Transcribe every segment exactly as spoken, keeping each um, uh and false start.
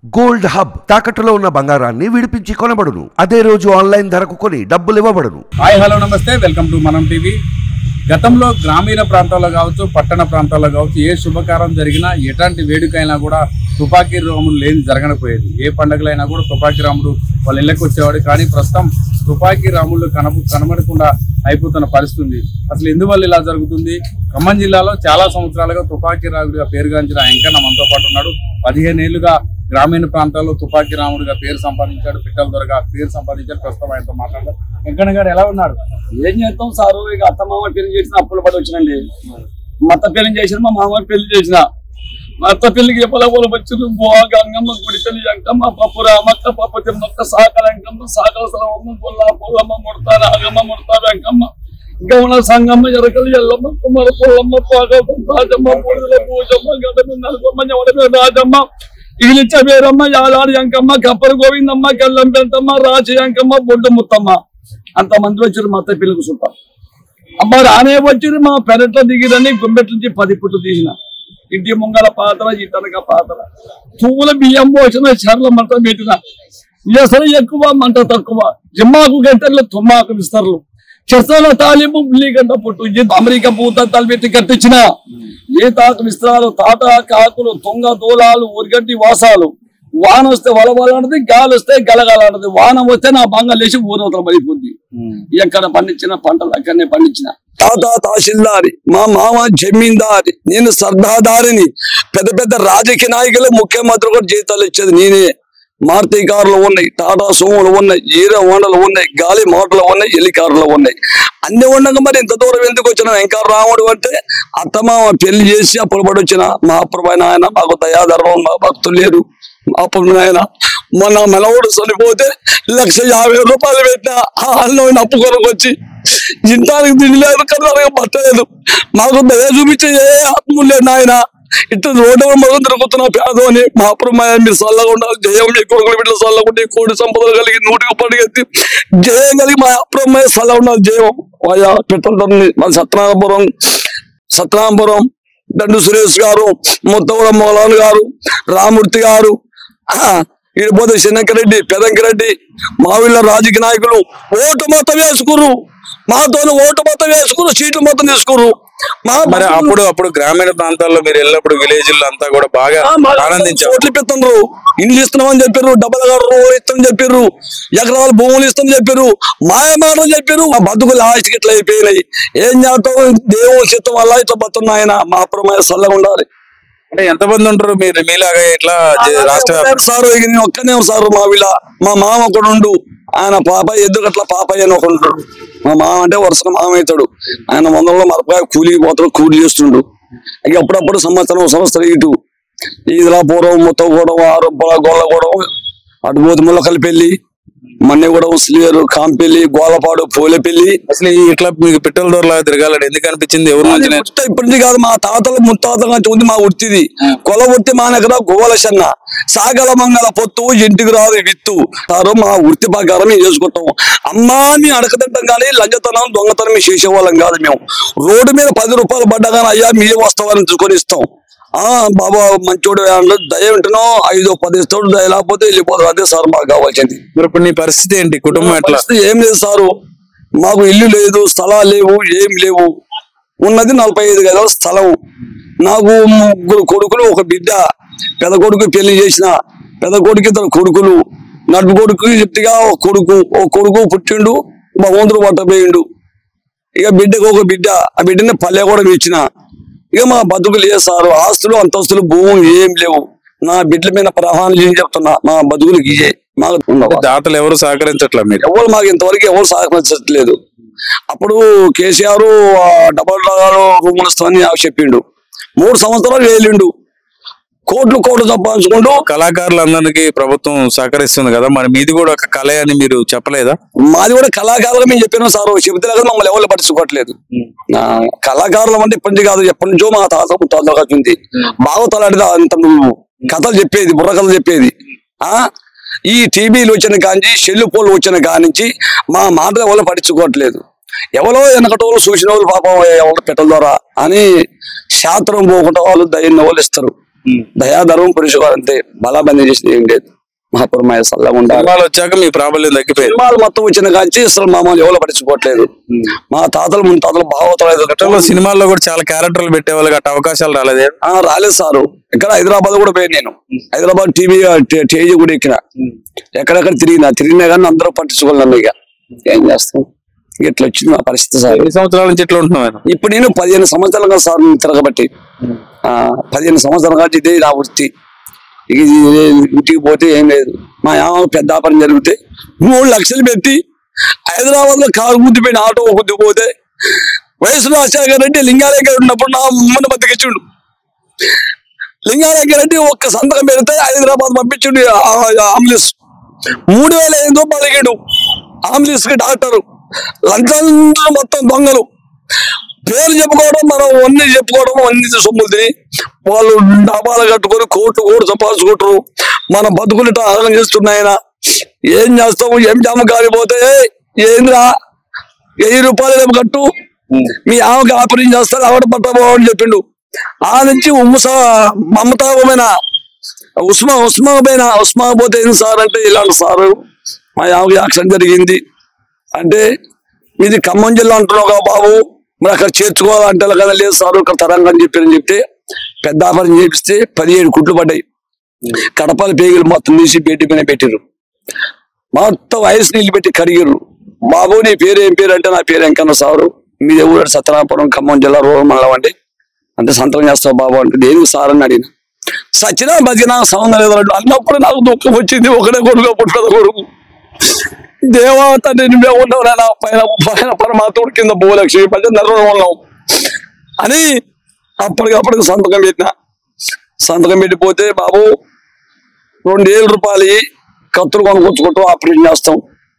Gold hub తాకట్టులో ఉన్న బంగారాన్ని విడిపించి కొనబడును. అదే రోజు ఆన్లైన్ ధరకు కొని డబ్బులు ఇవ్వబడును. Hi hello namaste, welcome to Manam TV. గతంలో గ్రామీణ ప్రాంతాల్లో కావచ్చు, పట్టణ ప్రాంతాల్లో కావచ్చు, ఏ శుభకారం జరిగినా ఎలాంటి వేడుకైనా కూడా తుపాకీ రాముడు లేని జరగకపోయేది. ఏ పండుగలైనా కూడా తుపాకీ రాముడు వాళ్ళ ఇళ్ళకి వచ్చేవాడు. కానీ ప్రస్తుతం తుపాకీ రాముళ్ళు కనబ కనబడకుండా అయిపోతున్న పరిస్థితి. అసలు ఎందువల్ల ఇలా జరుగుతుంది? ఖమ్మం జిల్లాలో చాలా సంవత్సరాలుగా తుపాకీ రాముడిగా పేరుగాంచిన వెంకన్న మనతో పాటు ఉన్నాడు. పదిహేను ఏళ్లుగా గ్రామీణ ప్రాంతాల్లో తుపాకీ రాముడిగా పేరు సంపాదించాడు. పిట్టల దొరగా పేరు సంపాదించాడు. ప్రస్తుతం ఆయనతో మాట్లాడారు. వెంకన్న గారు ఎలా ఉన్నారు? ఏం చేస్తాం సారు, ఇక అత్త మామ పెళ్లి చేసిన అప్పులు పడి వచ్చినండి. మా అత్త పెళ్లి చేసిన, మా మామ పెళ్లి చేసిన. మా అత్త పెళ్లికి ఎప్పల పొలం వచ్చింది. బోగ అంగమ్మ, గుడి తల్లి అంకమ్మ, పప్పు రామక్క, పప్పు తిమ్మక్క, సాకల అంకమ్మ, సాకల సరవమ్మ, పొల్ల పొల్లమ్మ, ముడత నాగమ్మ, ముడత వెంకమ్మ, గమన సంగమ్మ, ఎరకలు ఎల్లమ్మ, కుమ్మర పొల్లమ్మ, పాగమ్మ, రాజమ్మ, పూజల పూజమ్మ, గదమి నరసమ్మ, ఎవడమే రాజమ్మ, ఇగిలిచ్చ వేరమ్మ, యాలాడి అంకమ్మ, కప్పర గోవిందమ్మ, కల్లం పెంటమ్మ, రాచి అంకమ్మ, బొడ్డు ముత్తమ్మ. అంతమంది వచ్చారు మా అత్త పిల్లలకు చుట్టాం. అమ్మ రానే వచ్చి మా పెరట్లో దిగిరని గుమ్మెట్ల నుంచి పది పుట్టు తీసిన. ఇంటి ముంగల పాత్ర, ఇతనక పాత్ర, పువ్వుల బియ్యం పోసిన, చర్ల మంట పెట్టిన. ఎసరు ఎక్కువ, మంట తక్కువ. జిమ్మాకు గంటలు, తుమ్మాకు విస్తరలు, చెసల తాలింపు, ఉల్లిగడ్డ పొట్టు, అమెరికా పూత తలపెట్టి కట్టించిన. ఏ తాకు విస్తరాలు, తాట కాకులు, తుంగ దూలాలు, ఉరిగడ్డి వాసాలు. వాన వస్తే వలవలాంటిది, గాలి వస్తే గలగలాంటిది. వాన వస్తే నా బంగాలు లేచి ఊరవతల పడిపోద్ది. ఎక్కడ పండించిన పంటలు అక్కడనే పండించిన. తాత తహసీల్దారి, మా మామ జమీందారి, నేను సర్దాదారిని. పెద్ద పెద్ద రాజకీయ నాయకులు, ముఖ్యమంత్రి కూడా జీతాలు ఇచ్చేది నేనే. మారుతి కార్లు ఉన్నాయి, టాటా సోములు ఉన్నాయి, హీరో హోండాలు ఉన్నాయి, గాలి మోటార్లు ఉన్నాయి, హెలికాప్టర్లు ఉన్నాయి. అన్ని ఉండగా మరి ఇంత దూరం ఎందుకు వచ్చిన? ఇంకా రాముడు అంటే అత్తమామ పెళ్లి చేసి అప్పుడు పడి వచ్చిన. మా అప్పుడు ఆయన మాకు దయాధర్మం, మా భక్తులు లేరు. అప్పుడు ఆయన మొన్న మెలవుడు చనిపోతే లక్ష యాభై రూపాయలు పెట్టిన అన్నం అప్పు కొరకు వచ్చి ఇంటానికి తిండి లేదు, కన్నా పట్టలేదు. మాకు దయ చూపించే ఏ ఆత్మ లేదు నాయన. ఇట్లా రోడ్డు మొదలు తిరుగుతున్నా పేదోని. మా అప్పుడుమాయ మీరు చల్లగా ఉండాలి, జయం మీ కొడుకులు బిడ్డలు చల్లగా ఉండి, కోడి సంపదలు కలిగి నూటికి పడిగెత్తి జయం కలిగి మా అప్పుడుమాయ చల్లగా ఉండాలి. జయం ఆయా పెట్టండి. మన సత్యనారాయణపురం సత్యనారాయణపురం దండు సురేష్ గారు, ముత్తగూడ మోహన్ గారు, రామూర్తి గారు, ఇడిపోతే చిన్నకరెడ్డి, పెదంకిరెడ్డి, మా వీళ్ళ రాజకీయ నాయకులు ఓటు మొత్తం వేసుకురు. మాతో ఓటు మొత్తం వేసుకురు, సీట్లు మొత్తం తీసుకురు. మరి అప్పుడు అప్పుడు గ్రామీణ ప్రాంతాల్లో మీరు వెళ్ళినప్పుడు విలేజ్ అంతా కూడా బాగా ఆనందించారు. ఓట్లు ఇప్పిస్తున్నారు, ఇండ్లు ఇస్తున్నామని చెప్పారు, డబ్బులు గారు ఇస్తామని చెప్పారు, ఎకరాల భూములు ఇస్తామని చెప్పారు, మాయ మాటలు చెప్పారు. మా బతుకులు లాస్ట్కి ఇట్లా అయిపోయినాయి. ఏం చేస్తాం, దేవుడు చిత్తం వల్ల ఇట్లా బతున్నా ఆయన. మా అప్పుడమైన చల్లగా ఉండాలి. అంటే ఎంతమంది ఉంటారు మీరు మీలాగా ఇట్లా రాష్ట్ర? సార్ నేను ఒక్కనే సార్. మా వీళ్ళ మా మామ ఒకడు ఉండు, ఆయన పాప ఎద్దుకట్ల పాపయ్య అని ఒకడు ఉంటాడు. మా మామ అంటే వరుసగా మామ అవుతాడు. ఆయన వందలో మరపకాయ కూలికి పోతాడు, కూలి చేస్తుండు. ఇక అప్పుడప్పుడు సంవత్సరం సంవత్సరం ఇటు ఈదిలా పూర్వం, మొత్తం కూడా ఆరు గోళ్ళ కూడా అటు పోతే ముల్లకల్లిపల్లి, మన్నెగూడెం, స్లీరు, కాంపెల్లి, గోలపాడు, పోలేపల్లి. అసలు ఇట్లా మీకు పిట్టల దొరలా తిరగాలని ఎందుకు అనిపించింది? ఎవరు ఇప్పటిది కాదు, మా తాతలు ముత్తాతల నుంచి ఉంది మా వృత్తిది. కొల వృత్తి మానకరా గోవలసన్న, సాగల మంగళ పొత్తు, ఇంటికి రాదు విత్తు. సారు మా వృత్తి ప్రకారం మేము చేసుకుంటాం. అమ్మా మేము అడకతింటాం కానీ లంచతనం దొంగతనం మేము చేసేవాళ్ళం కాదు. మేము రోడ్డు మీద పది రూపాయలు పడ్డా కానీ అయ్యా మీరే వస్తామని తీసుకొని ఇస్తాం. ఆ బాబా మంచోడు దయ వింటున్నాం, ఐదో పది ఇస్తాడు, దయ లేకపోతే వెళ్ళిపోతాడు. అదే సార్ మాకు కావాల్సింది. ఇప్పుడు నీ పరిస్థితి ఏంటి? కుటుంబం ఎట్లా? ఏం లేదు సారు, మాకు ఇల్లు లేదు, స్థలాలు లేవు, ఏం లేవు. ఉన్నది నలభై ఐదు గదాల స్థలం. నాకు ముగ్గురు కొడుకులు, ఒక బిడ్డ. పెద్ద కొడుకు పెళ్లి చేసిన, పెద్ద కొడుకు ఇద్దరు కొడుకులు, నడుపు కొడుకు చెప్తిగా ఒక కొడుకు, ఒక కొడుకు పుట్టిండు, భగవంతుడు పట్టపోయిండు. ఇక బిడ్డకు ఒక బిడ్డ, ఆ బిడ్డని పల్లె కూడా ఇచ్చిన. ఇక మా బతుకులు లేదు సారు, ఆస్తులు అంతస్తులు భూములు ఏం లేవు. నా బిడ్డల మీద ప్రహాణం ఏం చెప్తున్నా, మా బతుకులకి ఇయే. మాకు దాతలు ఎవరు సహకరించట్లా? మీరు ఎవరు మాకు ఇంతవరకు ఎవరు సహకరించట్లేదు. అప్పుడు కేసీఆర్ డబల్ రూములు ఇస్తామని చెప్పిండు. మూడు సంవత్సరాలు వేలిండు, కోట్లు కోట్లు సంపాదించుకుంటూ. కళాకారులందరికీ ప్రభుత్వం సహకరిస్తుంది కదా, మరి మీది కూడా ఒక కళ అని మీరు చెప్పలేదా? మాది కూడా కళాకారులు మేము చెప్పినాం సార్, చెబితే కదా మమ్మల్ని ఎవరు పట్టించుకోవట్లేదు. కళాకారులు అంటే ఇప్పటి కాదు, ఎప్పటి నుంచో మా తాత ముత్తాతలు వచ్చింది. బాగా తలాడితే అంత కథలు చెప్పేది, బుర్ర కథలు చెప్పేది. ఆ ఈ టీవీలు వచ్చిన కాంచి, సెల్లు పోలు వచ్చిన కానించి మా మాట ఎవరు పట్టించుకోవట్లేదు. ఎవరో వెనకటోళ్ళు చూసిన వాళ్ళు పాపం ఎవరు పెట్టల ద్వారా అని శాస్త్రం పోకుండా వాళ్ళు దయ్యం వాళ్ళు ఇస్తారు. దయాధర్మం పురుషుడు అంతే బలాబందీ చేసింది ఏం లేదు. మహాపురమాయ సల్లగా ఉండాలి. సినిమాలు వచ్చాక మీ ప్రాబల్యం తగ్గిపోయింది. సినిమాలు మొత్తం వచ్చిన కాంచి అసలు మామూలు ఎవరు పట్టించుకోవట్లేదు. మా తాతలు ముందు తాతలు భాగవతాలు సినిమాల్లో కూడా చాలా క్యారెక్టర్లు పెట్టేవాళ్ళు గట్ట అవకాశాలు రాలేదు. రాలేదు సారు. ఇక్కడ హైదరాబాద్ కూడా పోయాను నేను. హైదరాబాద్ టీవీ స్టేజ్ కూడా ఎక్కిన, ఎక్కడెక్కడ తిరిగినా తిరిగినా కానీ అందరూ పట్టించుకోలేదు. ఇక ఏం చేస్తాం, ఇట్లా వచ్చింది మా పరిస్థితి సార్. ఎన్ని సంవత్సరాల నుంచి ఇట్లా ఉంటున్నాను? ఇప్పుడు నేను పదిహేను సంవత్సరాలుగా సార్ తిరగబట్టి ఆ పదిహేను సంవత్సరాల నుంచి ఇదే నా వృత్తి. ఇక ఇంటికి పోతే ఏం లేదు. మా యామ పెద్ద వ్యాపారం జరిగితే మూడు లక్షలు పెట్టి హైదరాబాద్ లో కారు గుద్దిపోయిన ఆటో గుద్దిపోతే వయసులో రాజశేఖర రెడ్డి లింగాలేఖ ఉన్నప్పుడు నా అమ్మని బతికించుండు. లింగాలేఖ రెడ్డి ఒక్క సంతకం పెడితే హైదరాబాద్ పంపించుండు అంబులెన్స్. మూడు వేల ఐదు రూపాయలు అడిగాడు అంబులెన్స్ కి డాక్టరు. లంచాలు మొత్తం దొంగలు. పేరు చెప్పుకోవడం, మనం అన్ని చెప్పుకోవడం, అన్ని సొమ్ములు తిని వాళ్ళు డాబాలు కట్టుకొని కోట్లు కోట్లు సంపాదించుకుంటారు. మన బతుకులు ఆగం చేస్తున్నాయన. ఏం చేస్తాము, ఏం జామ కాలిపోతే ఏంద్రా వెయ్యి రూపాయలు ఏమో కట్టు, మీ ఆమెకి ఆపరేషన్ చేస్తారు ఆవిడ పట్టబో అని చెప్పిండు. ఆ నుంచి ఉమ్ముస మమతాపమైన ఉస్మా ఉస్మా పోయినా ఉస్మా పోతే ఏంది సార్ అంటే ఇలాంటి సారు మా ఆమెకి యాక్సిడెంట్ జరిగింది అంటే ఇది ఖమ్మం జిల్లా అంటున్నావు బాబు, మరి అక్కడ చేర్చుకోవాలంటే కదా లేదు సార్ ఇక్కడ తరంగా అని చెప్పారని చెప్తే పెద్ద ఆపరేషన్ చేపిస్తే పదిహేడు కుట్లు పడ్డాయి. కడపల పేగులు మొత్తం తీసి బెడ్డి పైన పెట్టిర్రు. మొత్తం వయసు నీళ్ళు పెట్టి కడిగిర్రు. బాబు నీ పేరు ఏం పేరు అంటే నా పేరు వెంకన్న సారు, మీది ఎవరు సత్యనాపురం ఖమ్మం జిల్లా రూరల్ మండలం అంటే అంటే సంతకం చేస్తావు బాబు అంటే దేనికి సార్ అని అడిగిన. సచ్చినా బతికినా సంబంధం లేదు అన్నప్పుడు నాకు దుఃఖం వచ్చింది. ఒకటే కొడుకు పుట్టద కొడుకు దేవత నువ్వే ఉన్నావు నా పైన పైన పరమాత్ముడు కింద భూలక్ష్మి పది నెలలో ఉన్నావు అని అప్పటికప్పటికి సంతకం పెట్టిన. సంతకం పెట్టిపోతే బాబు రెండు వేల రూపాయలు కత్తులు కొనుక్కొచ్చుకుంటూ ఆపరేషన్ చేస్తాం.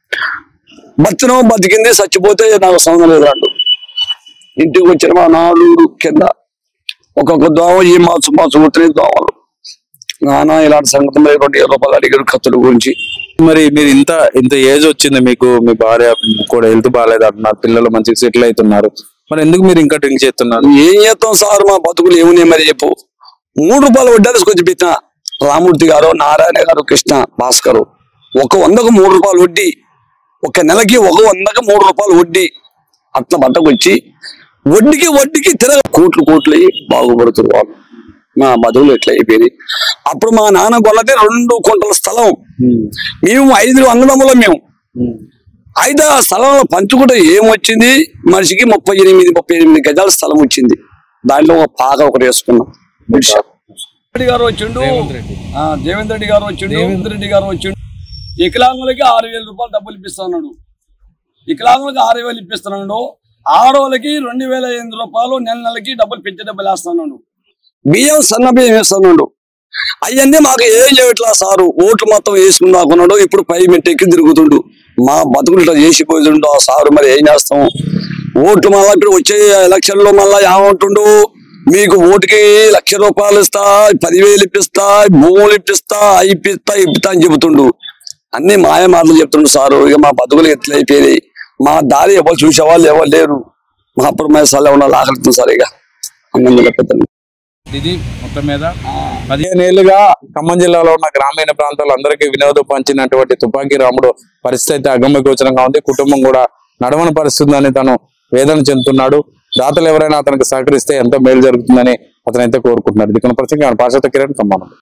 బతినో బతికింది, చచ్చిపోతే నాకు సంబంధం లేదు అంటు. ఇంటికి వచ్చిన మా నాలుగు కింద ఒక్కొక్క దోమ ఈ మాసు మాసు కొట్టిన దోమలు నానా ఇలాంటి సంగతి రెండు వేల రూపాయలు అడిగారు కత్తుల గురించి. మరి మీరు ఇంత ఇంత ఏజ్ వచ్చింది మీకు, మీ భార్య కూడా హెల్త్ బాగాలేదు అంటున్నారు, పిల్లలు మంచిగా సెటిల్ అవుతున్నారు, మరి ఎందుకు మీరు ఇంకా డ్రింక్ చేస్తున్నారు? ఏం చేస్తాం సార్, మా బతుకులు ఏమున్నాయి మరి చెప్పు. మూడు రూపాయలు వడ్డీ కొంచెం పెట్టిన రామూర్తి గారు, నారాయణ గారు, కృష్ణ భాస్కరు ఒక వందకు మూడు రూపాయలు వడ్డీ, ఒక నెలకి ఒక వందకు మూడు రూపాయలు వడ్డీ అట్లా బట్టకు వచ్చి వడ్డీకి వడ్డీకి తిరగ కోట్లు కోట్లు బాగుపడుతున్నారు వాళ్ళు. మా బతుకులు ఎట్లా అయిపోయింది. అప్పుడు మా నాన్న కొన్నది రెండు కుంటల స్థలం, మేము ఐదు అన్నదమ్ములం. మేము ఐదు ఆ స్థలంలో పంచుకుంటే ఏమొచ్చింది, మనిషికి ముప్పై ఎనిమిది ముప్పై ఎనిమిది గజాల స్థలం వచ్చింది. దాంట్లో ఒక పాక ఒకటి వేసుకున్నాం. రెడ్డి గారు వచ్చిండు, దేవేంద్ర రెడ్డి గారు వచ్చిండు, దేవేంద్ర రెడ్డి గారు వచ్చిండు. వికలాంగులకి ఆరు వేల రూపాయలు డబ్బులు ఇప్పిస్తున్నాడు. వికలాంగులకి ఆరు వేలు ఇప్పిస్తున్నాడు. ఆడవాళ్ళకి రెండు వేల ఎనిమిది రూపాయలు నెల నెలకి డబ్బులు పెంచే డబ్బులు వేస్తున్నాడు. బియ్యం సన్న బియ్యం వేస్తున్నాడు. అవన్నీ మాకు ఏం చేయట్లా సారు. ఓట్లు మొత్తం వేసుకున్నాకున్నాడు. ఇప్పుడు పై మెట్టెక్కి తిరుగుతుండు. మా బతుకులు ఇట్లా చేసిపోతుండు ఆ సారు. మరి ఏం చేస్తాం, ఓట్లు మళ్ళా ఇప్పుడు వచ్చే ఎలక్షన్ లో మళ్ళా ఏమంటుండు, మీకు ఓటుకి లక్ష రూపాయలు ఇస్తా, పదివేలు ఇప్పిస్తా, భూములు ఇప్పిస్తా, ఇప్పిస్తా ఇప్పిస్తా అని చెబుతుండు. అన్ని మాయ మాటలు చెప్తుండు సారు. ఇక మా బతుకులు ఎట్లా అయిపోయినాయి. మా దారి ఎవరు చూసేవాళ్ళు ఎవరు లేరు. మహాపురమాయ సార్ ఉన్న ఆకలిస్తుంది సార్. ఇక అన్నం ఇది మొత్తం మీద పదిహేను ఏళ్ళుగా ఖమ్మం జిల్లాలో ఉన్న గ్రామీణ ప్రాంతాల్లో అందరికీ వినోదం పంచినటువంటి తుపాకీ రాముడు పరిస్థితి అగమ్య గోచరంగా ఉంది. కుటుంబం కూడా నడవని పరిస్థితుందని తను వేదన చెందుతున్నాడు. దాతలు ఎవరైనా అతనికి సహకరిస్తే ఎంతో మేలు జరుగుతుందని అతనైతే కోరుకుంటున్నాడు. ఇది కొన ప్రత్యేక పార్శ్వత కిరణ్ ఖమ్మం.